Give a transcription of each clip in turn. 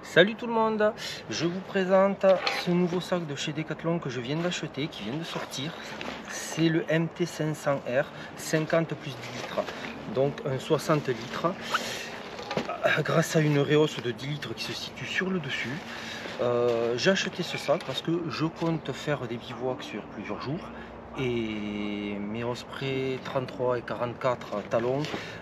Salut tout le monde, je vous présente ce nouveau sac de chez Decathlon que je viens d'acheter, qui vient de sortir. C'est le MT500R 50 plus 10 litres, donc un 60 litres, grâce à une réhausse de 10 litres qui se situe sur le dessus. J'ai acheté ce sac parce que je compte faire des bivouacs sur plusieurs jours et mes Osprey 33 et 44 talons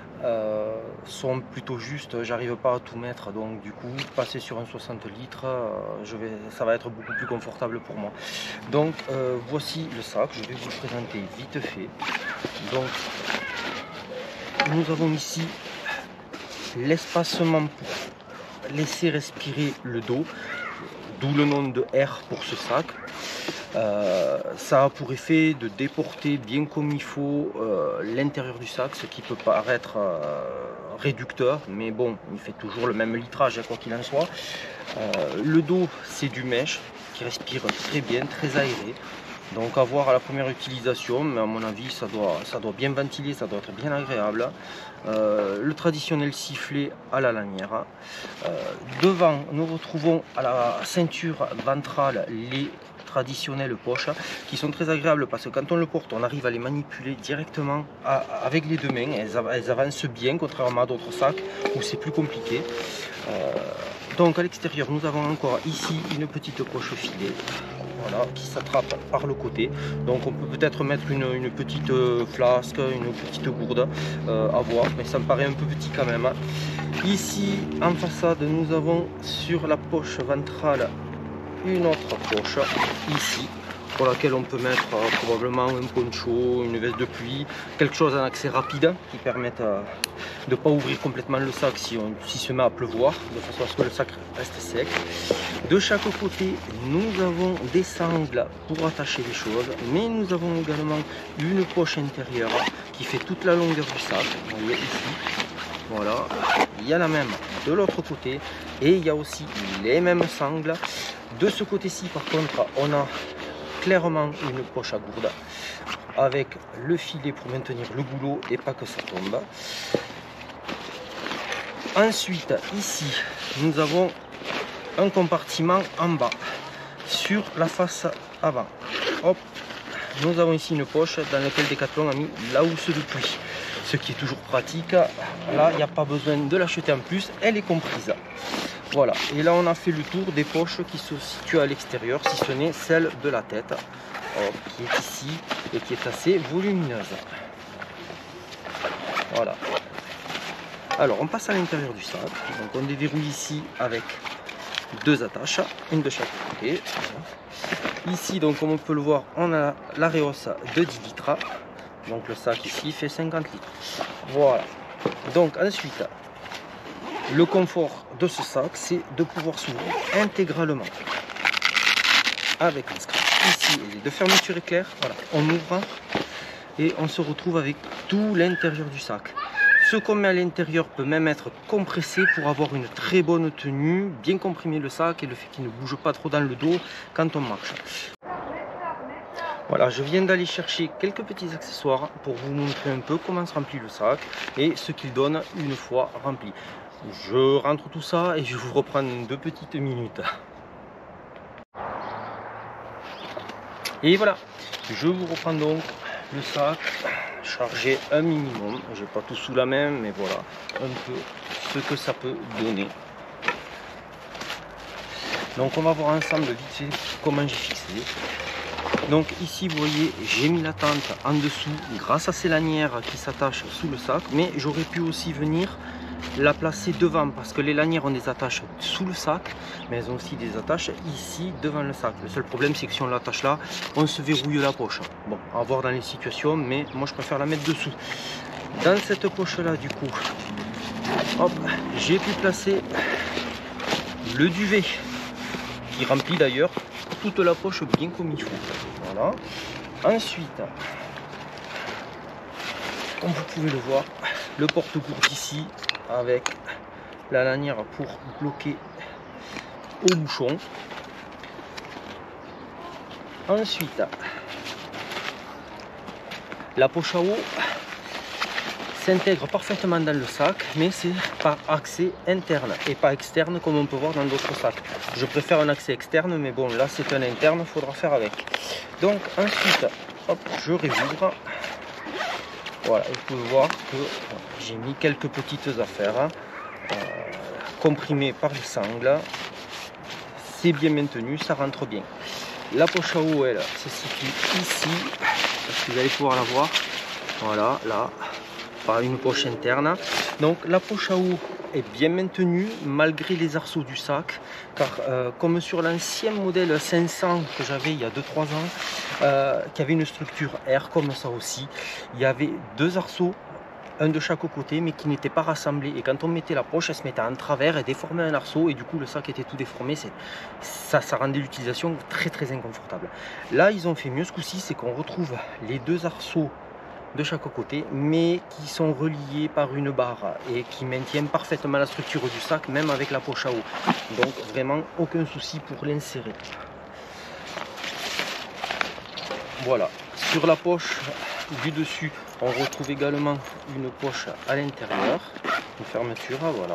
sont plutôt justes, j'arrive pas à tout mettre, donc du coup passer sur un 60 litres ça va être beaucoup plus confortable pour moi. Donc voici le sac, je vais vous le présenter vite fait. Donc nous avons ici l'espacement pour laisser respirer le dos, d'où le nom de R pour ce sac. Ça a pour effet de déporter bien comme il faut l'intérieur du sac, ce qui peut paraître réducteur, mais bon, il fait toujours le même litrage quoi qu'il en soit. Le dos, c'est du mèche qui respire très bien, très aéré. Donc à voir à la première utilisation, mais à mon avis ça doit bien ventiler, ça doit être bien agréable. Le traditionnel sifflet à la lanière. Devant, nous retrouvons à la ceinture ventrale les traditionnelles poches qui sont très agréables parce que quand on le porte, on arrive à les manipuler directement avec les deux mains. Elles avancent bien, contrairement à d'autres sacs où c'est plus compliqué. Donc à l'extérieur, nous avons encore ici une petite poche filet. Voilà, qui s'attrape par le côté. Donc on peut peut-être mettre une petite flasque, une petite gourde, à voir, mais ça me paraît un peu petit quand même. Ici en façade, nous avons sur la poche ventrale une autre poche ici pour laquelle on peut mettre probablement un poncho, une veste de pluie, quelque chose en accès rapide qui permette de ne pas ouvrir complètement le sac si se met à pleuvoir, de façon à ce que le sac reste sec. De chaque côté, nous avons des sangles pour attacher les choses, mais nous avons également une poche intérieure qui fait toute la longueur du sac. Vous voyez ici, voilà, il y a la même de l'autre côté et il y a aussi les mêmes sangles. De ce côté-ci, par contre, on a clairement une poche à gourde avec le filet pour maintenir le goulot et pas que ça tombe. Ensuite, ici, nous avons un compartiment en bas sur la face avant. Hop, nous avons ici une poche dans laquelle Decathlon a mis la housse de pluie, ce qui est toujours pratique. Là, il n'y a pas besoin de l'acheter en plus, elle est comprise. Voilà, et là on a fait le tour des poches qui se situent à l'extérieur, si ce n'est celle de la tête, qui est ici et qui est assez volumineuse. Voilà. Alors on passe à l'intérieur du sac, donc on déverrouille ici avec deux attaches, une de chaque côté. Ici, donc comme on peut le voir, on a la réhausse de 10 litres, donc le sac ici fait 50 litres. Voilà, donc ensuite, le confort de ce sac, c'est de pouvoir s'ouvrir intégralement avec un scratch ici et les deux fermetures éclair. Voilà, on ouvre et on se retrouve avec tout l'intérieur du sac. Ce qu'on met à l'intérieur peut même être compressé pour avoir une très bonne tenue, bien comprimer le sac et le fait qu'il ne bouge pas trop dans le dos quand on marche. Voilà, je viens d'aller chercher quelques petits accessoires pour vous montrer un peu comment se remplit le sac et ce qu'il donne une fois rempli. Je rentre tout ça et je vous reprends 2 petites minutes. Et voilà, je vous reprends donc le sac chargé un minimum. J'ai pas tout sous la main, mais voilà un peu ce que ça peut donner. Donc on va voir ensemble vite fait comment j'ai fixé. Donc ici vous voyez, j'ai mis la tente en dessous grâce à ces lanières qui s'attachent sous le sac, mais j'aurais pu aussi venir la placer devant parce que les lanières ont des attaches sous le sac, mais elles ont aussi des attaches ici devant le sac. Le seul problème, c'est que si on l'attache là, on se verrouille la poche. Bon, à voir dans les situations, mais moi je préfère la mettre dessous. Dans cette poche là, du coup, hop, j'ai pu placer le duvet qui remplit d'ailleurs toute la poche bien comme il faut. Voilà. Ensuite, comme vous pouvez le voir, le porte-gourde ici avec la lanière pour bloquer au bouchon. Ensuite, la poche à eau, s'intègre parfaitement dans le sac, mais c'est par accès interne et pas externe comme on peut voir dans d'autres sacs. Je préfère un accès externe, mais bon, là c'est un interne, il faudra faire avec. Donc ensuite, hop, je réouvre. Voilà, vous pouvez voir que j'ai mis quelques petites affaires comprimées par les sangles. C'est bien maintenu, ça rentre bien. La poche à eau, elle se situe ici, parce que vous allez pouvoir la voir. Voilà, là, par une poche interne. Donc la poche à eau est bien maintenue malgré les arceaux du sac, car comme sur l'ancien modèle 500 que j'avais il y a 2-3 ans, qui avait une structure R comme ça aussi, il y avait deux arceaux, un de chaque côté, mais qui n'étaient pas rassemblés, et quand on mettait la poche, elle se mettait en travers et déformait un arceau, et du coup le sac était tout déformé. Ça rendait l'utilisation très inconfortable. Là ils ont fait mieux ce coup-ci, c'est qu'on retrouve les deux arceaux de chaque côté, mais qui sont reliés par une barre et qui maintiennent parfaitement la structure du sac, même avec la poche à eau. Donc vraiment aucun souci pour l'insérer. Voilà, sur la poche du dessus, on retrouve également une poche à l'intérieur, une fermeture, voilà.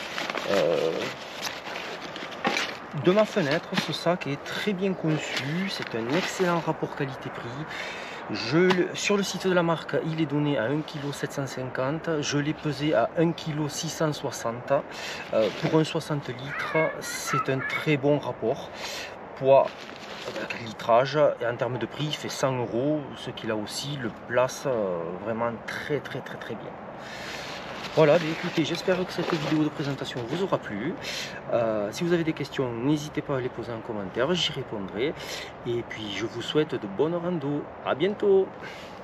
De ma fenêtre, ce sac est très bien conçu, c'est un excellent rapport qualité-prix. Sur le site de la marque, il est donné à 1,750 kg. Je l'ai pesé à 1,660 kg. Pour un 60 litres, c'est un très bon rapport. Poids, litrage, et en termes de prix, il fait 100 €, ce qui là aussi le place vraiment très bien. Voilà, écoutez, j'espère que cette vidéo de présentation vous aura plu. Si vous avez des questions, n'hésitez pas à les poser en commentaire, j'y répondrai. Et puis je vous souhaite de bonnes rando. À bientôt.